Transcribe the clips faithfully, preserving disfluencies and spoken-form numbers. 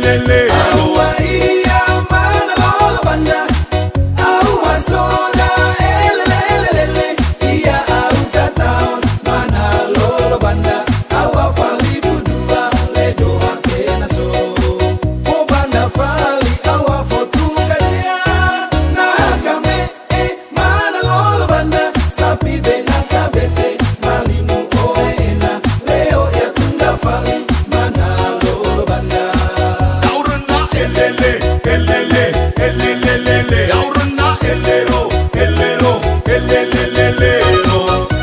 elele. Aua iya mana lolo banda, aua soda elele elele. Iya au tahun mana lolo banda, awa fali budua ledo akena so. O banda fali awa fotu kadia, na kame eh mana lolo banda, sapi bena kabete malimu oena, leo ya tunda fali mana lolo banda. Elele, elele, elelelele. Aurna elero, elero, elelelelero.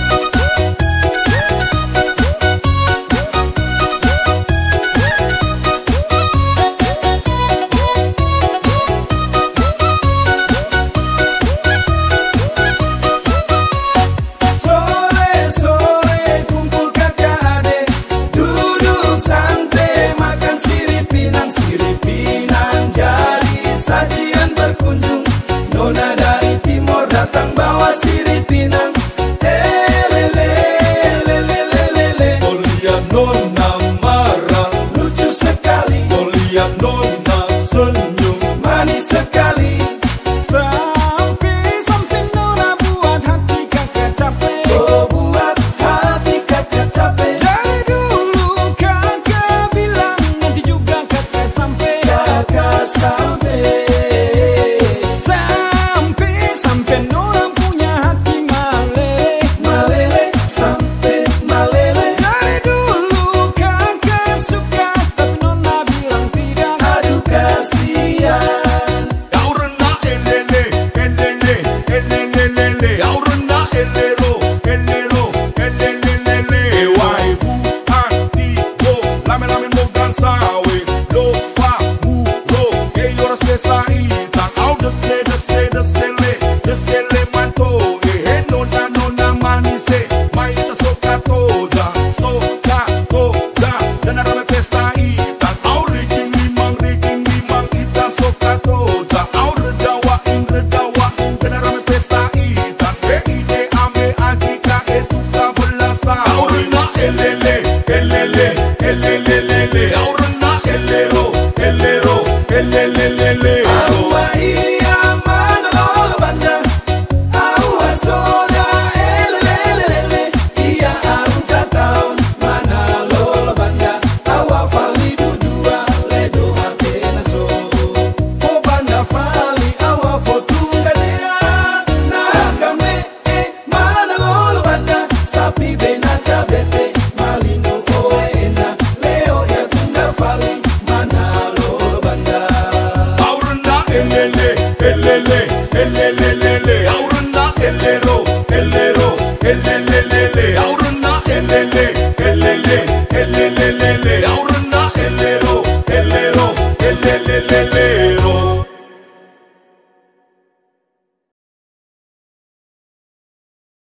Sore sore kumpul kakak adik, duduk santai makan sirip pinang sirip pinang jadi sajian berkunjung. Nona dari timur datang bawa sirip pinang. Elele elele elele. Oh lihat nona marah, Lucu sekali, oh lihat nona senyum. manis sekali. Sampai-sampai Nona buat hati kakak capek. Oh buat hati kakak capek. Dari dulu kakak bilang nanti juga kakak sampai. Kakak sampai. Sampai-sampai Nona punya hati malele. Malele sampai malele. Dari dulu kakak suka tapi Nona bilang tidak. Aduh kasihan. Aurna elele, elele, elelelele. Aurna elero, elero, elelelele. Wai bu anti go, lame lame mo dansawe. Lo pa mu ro, e ora spesa ita. Au de se de se de se le, de se le manto. E he nona nona manise, mai ta soka toda, soka toda. Dana rame pesta ita. Au riking limang riking limang ita soka toda. Au redawa ing redawa ing dana rame pesta ita. E ine ame ajika e tuka belasa. Aurna elele, elele, elelelele. Aurna